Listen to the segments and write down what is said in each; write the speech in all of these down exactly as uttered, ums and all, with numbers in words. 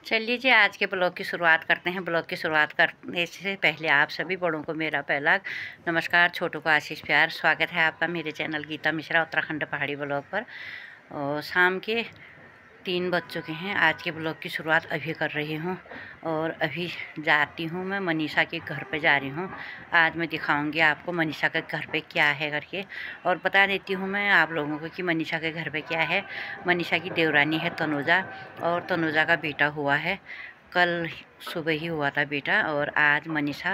चलिए जी, आज के ब्लॉग की शुरुआत करते हैं। ब्लॉग की शुरुआत करने से पहले आप सभी बड़ों को मेरा पहला नमस्कार, छोटों को आशीष प्यार। स्वागत है आपका मेरे चैनल गीता मिश्रा उत्तराखंड पहाड़ी ब्लॉग पर। और शाम के तीन बज चुके हैं। आज के ब्लॉग की शुरुआत अभी कर रही हूँ और अभी जाती हूँ मैं मनीषा के घर पे जा रही हूँ। आज मैं दिखाऊंगी आपको मनीषा के घर पे क्या है करके, और बता देती हूँ मैं आप लोगों को कि मनीषा के घर पे क्या है। मनीषा की देवरानी है तनुजा, और तनुजा का बेटा हुआ है। कल सुबह ही हुआ था बेटा, और आज मनीषा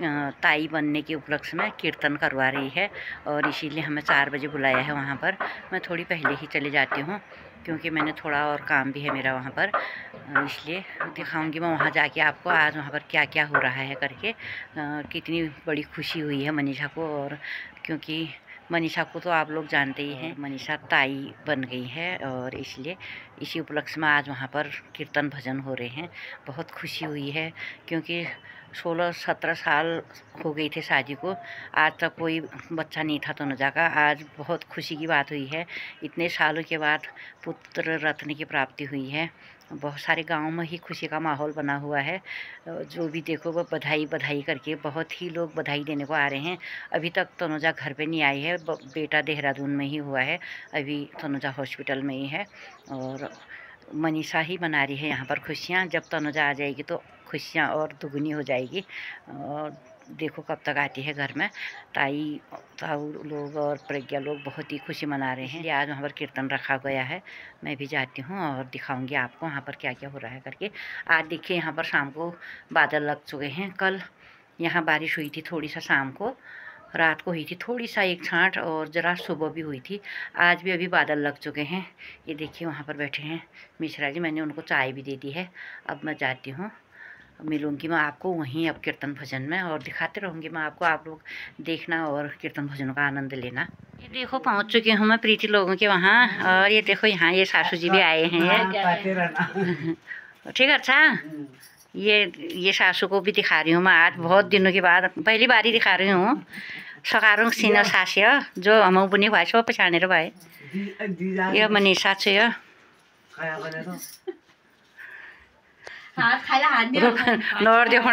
ताई बनने के उपलक्ष्य में कीर्तन करवा रही है, और इसीलिए हमें चार बजे बुलाया है वहाँ पर। मैं थोड़ी पहले ही चले जाती हूँ क्योंकि मैंने थोड़ा और काम भी है मेरा वहाँ पर, इसलिए दिखाऊंगी मैं वहाँ जाके आपको आज वहाँ पर क्या क्या हो रहा है करके। कितनी बड़ी खुशी हुई है मनीषा को, और क्योंकि मनीषा को तो आप लोग जानते ही हैं, मनीषा ताई बन गई है, और इसलिए इसी उपलक्ष्य में आज वहाँ पर कीर्तन भजन हो रहे हैं। बहुत खुशी हुई है क्योंकि सोलह सत्रह साल हो गई थे शादी को, आज तक कोई बच्चा नहीं था तनुजा का। आज बहुत खुशी की बात हुई है, इतने सालों के बाद पुत्र रत्न की प्राप्ति हुई है। बहुत सारे गांव में ही खुशी का माहौल बना हुआ है। जो भी देखो वो बधाई बधाई करके, बहुत ही लोग बधाई देने को आ रहे हैं। अभी तक तनुजा घर पे नहीं आई है, बेटा देहरादून में ही हुआ है, अभी तनुजा हॉस्पिटल में ही है। और मनीषा ही मना रही है यहाँ पर खुशियाँ। जब तनुजा आ जाएगी तो खुशियाँ और दुगनी हो जाएगी। और देखो कब तक आती है घर में। ताई ताऊ लोग और प्रज्ञा लोग बहुत ही खुशी मना रहे हैं। आज वहाँ पर कीर्तन रखा गया है, मैं भी जाती हूँ और दिखाऊंगी आपको वहाँ पर क्या क्या हो रहा है करके। आज देखिए यहाँ पर शाम को बादल लग चुके हैं। कल यहाँ बारिश हुई थी थोड़ी सा, शाम को रात को हुई थी थोड़ी सा एक छाँट, और ज़रा सुबह भी हुई थी। आज भी अभी बादल लग चुके हैं। ये देखिए वहाँ पर बैठे हैं मिश्रा जी, मैंने उनको चाय भी दे दी है। अब मैं जाती हूँ, मिलूँगी मैं आपको वहीं अब कीर्तन भजन में, और दिखाते रहूँगी मैं आपको। आप लोग देखना और कीर्तन भजनों का आनंद लेना। ये देखो पहुँच चुकी हूँ मैं प्रीति लोगों के वहाँ, और ये देखो यहाँ ये सासू जी भी आए हैं। ठीक है, अच्छा ये ये सासू को भी दिखा रही हूँ मैं आज, बहुत दिनों के बाद पहली बार ही दिखा रही हूँ। सकारों सीनो सास्य जो हम बुनी भाई सब पछाने भाई ये मनीषा से नोर देखो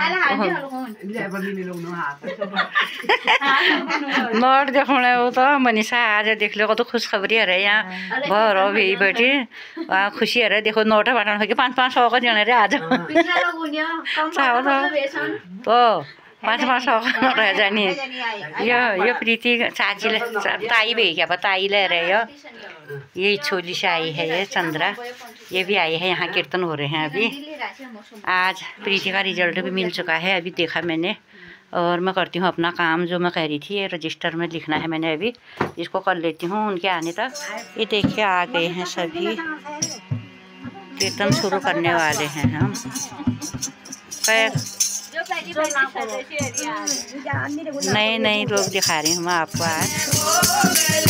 नोर देखो तो मनीषा आज देख लो तो खुशखबरी है रे। यहाँ भरो भी बैठी खुशी है रे। देखो नोट बाटन हो पाँच पाँच सौ का जने रे आज तो पाँच पाँच सौ का नोट है जानी। यो यो प्रीति चाची ताई भी क्या ताई ले रहे यो। ये छोली से आई है ये चंद्रा, ये भी आई है। यहाँ कीर्तन हो रहे हैं अभी। आज प्रीति का रिजल्ट भी मिल चुका है अभी देखा मैंने, और मैं करती हूँ अपना काम जो मैं कह रही थी। ये रजिस्टर में लिखना है मैंने, अभी इसको कर लेती हूँ उनके आने तक। ये देखिए आ गए हैं सभी, कीर्तन शुरू करने वाले हैं हम। नए नए लोग दिखा रही हूँ मैं आपको आज।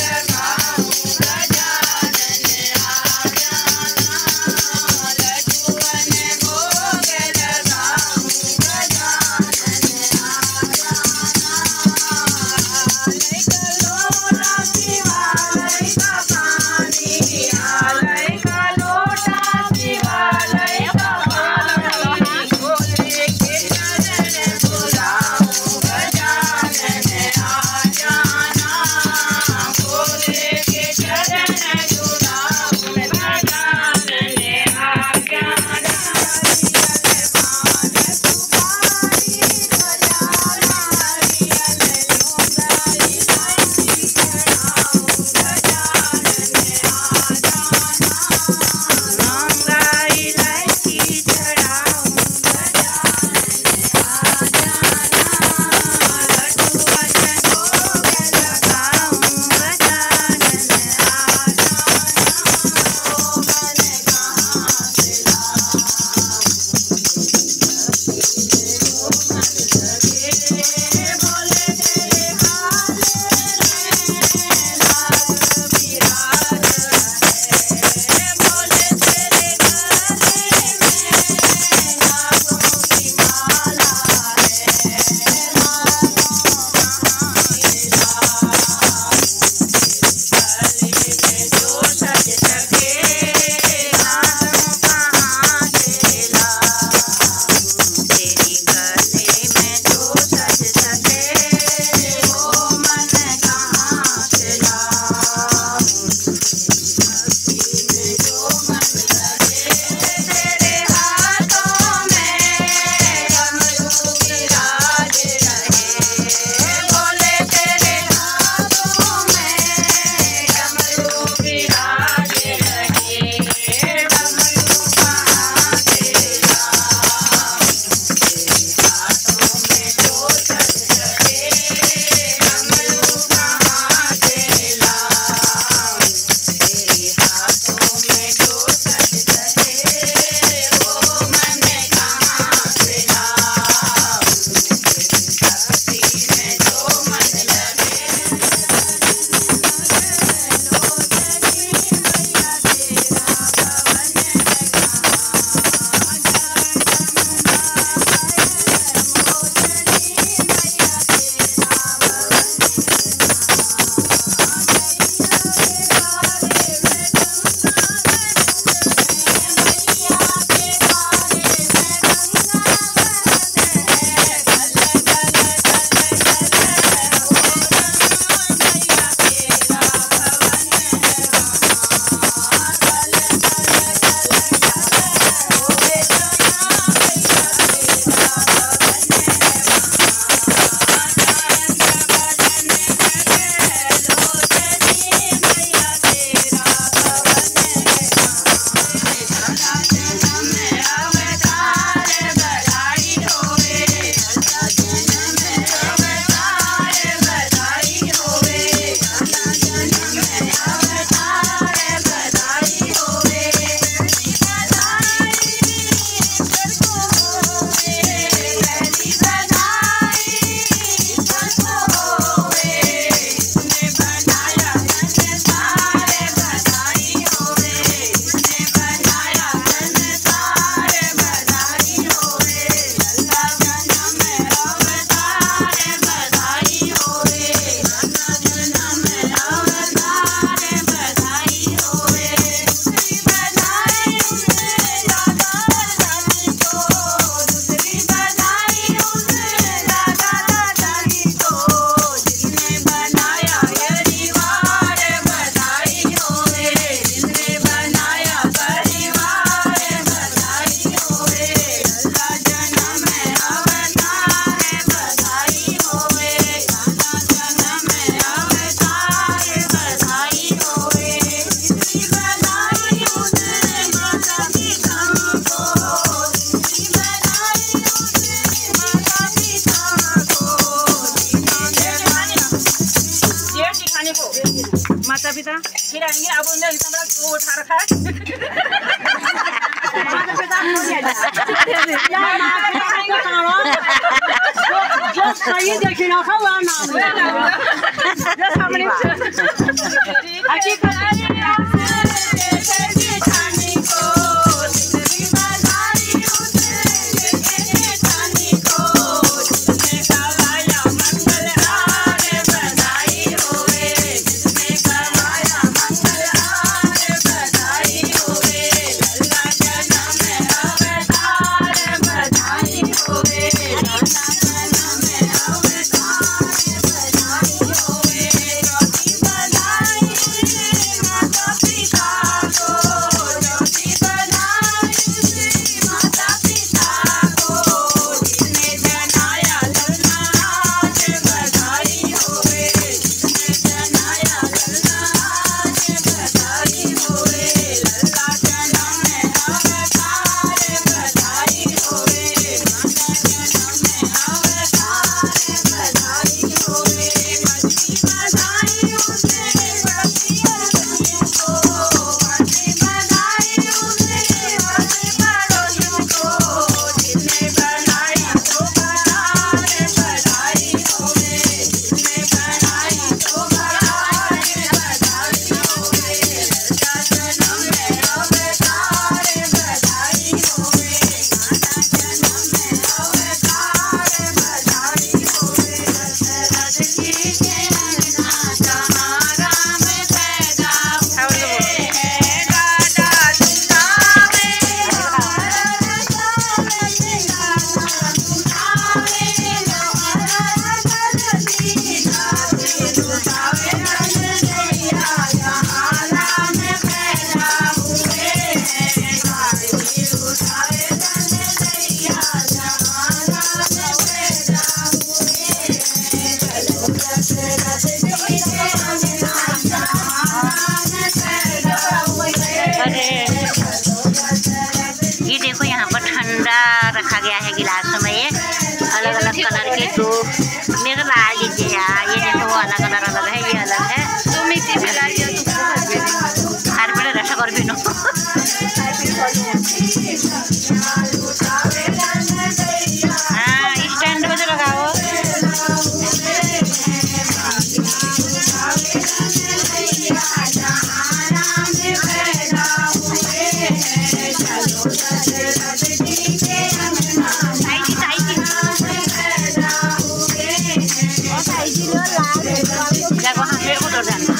माता पिता फिर आएंगे। अब उन्हें इतना बड़ा उठा रखा है। माता पिता जो सही देखी ना था वह नाम जो सामने हाँ स्टैंड में तो लगाओ। देखो हाँ मेरे को तो जाना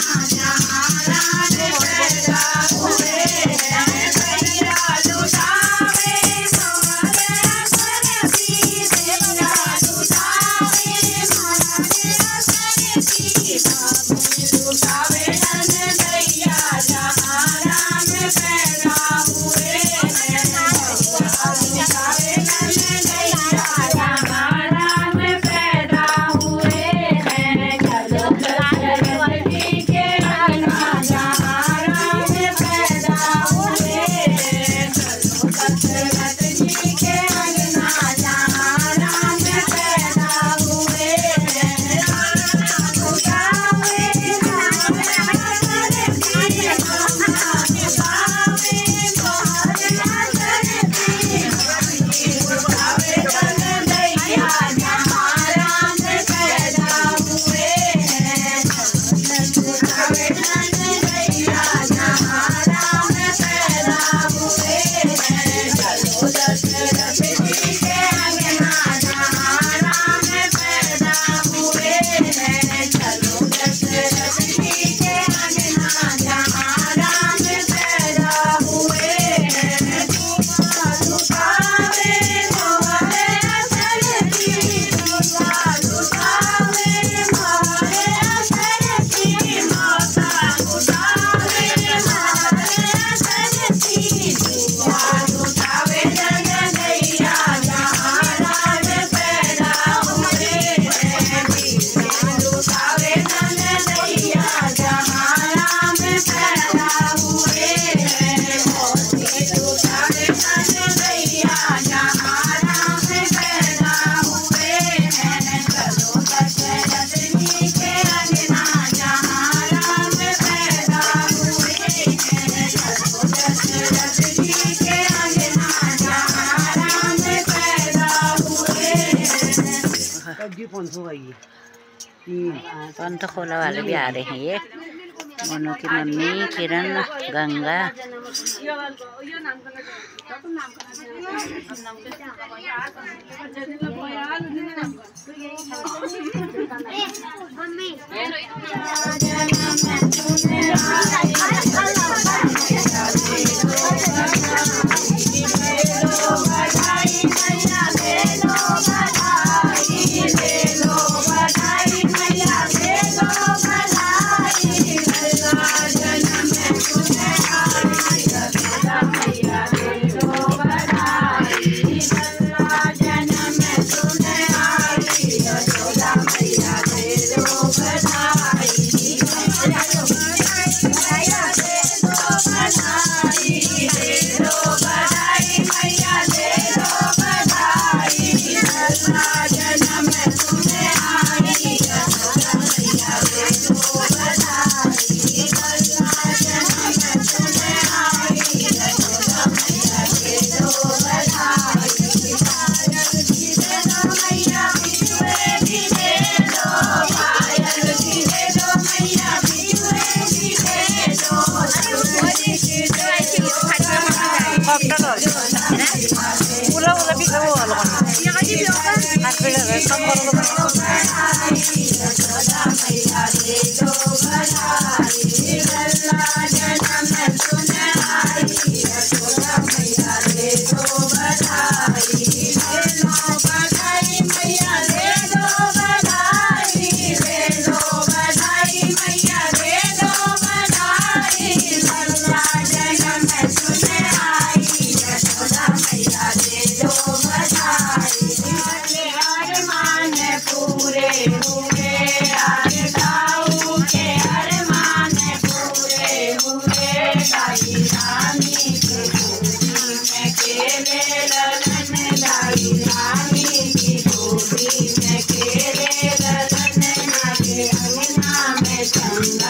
पंथ खोला वाले भी आ रहे हैं। ये मोनू की मम्मी, किरण, गंगा।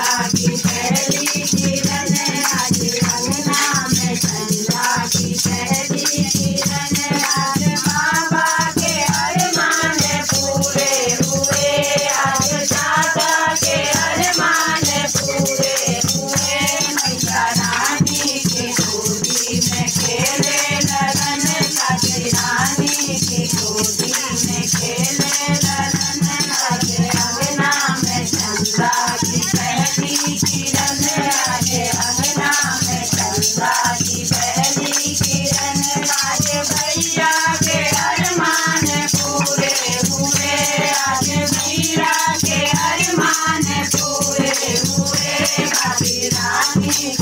की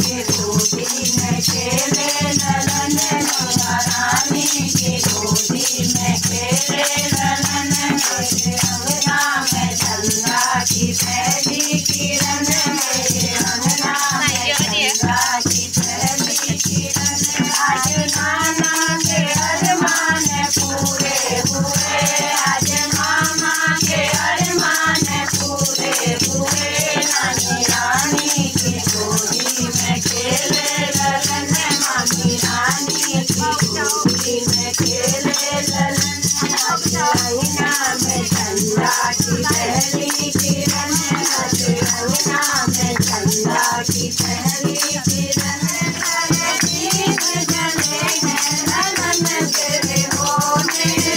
के गोदी में खेले ललन मैया रानी के गोदी में खेले ललन मेरे अंगना में चंदा की पहली किरण मेरे अंगना में चंदा की पहली किरण आज नाना के अरमान पूरे हुए आज मामा के अरमान पूरे हुए नानी रानी की गोदी में खेले ललन मामी रानी की गोदी में खेले ललन अंगना में चंदा की पहली किरण अंगना में चंदा की पहली किरण दीप जले हैं ललन तेरे होने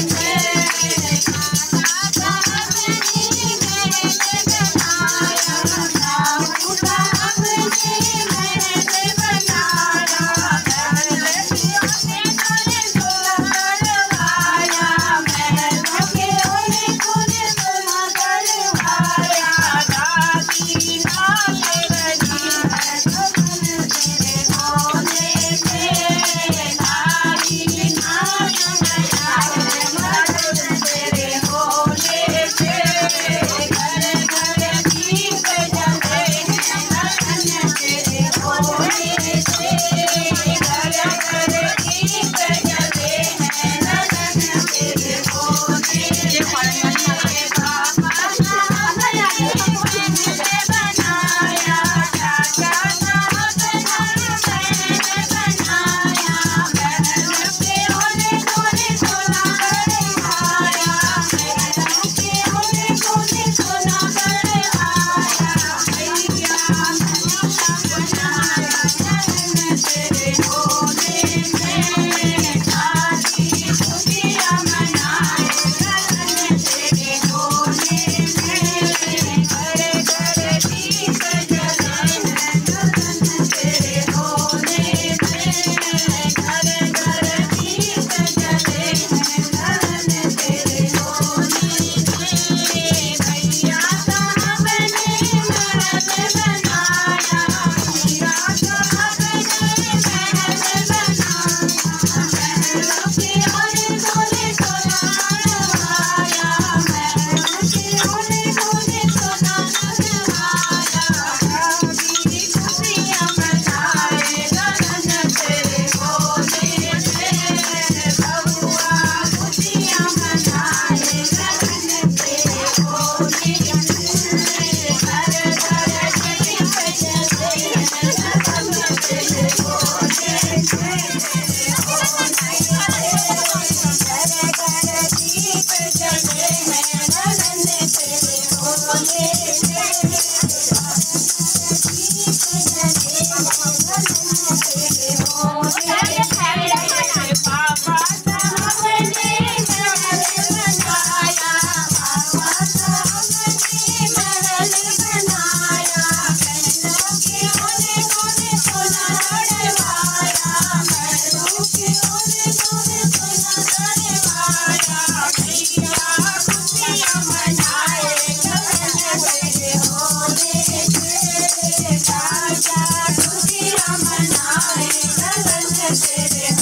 खुशियाँ मनाए ललन तेरे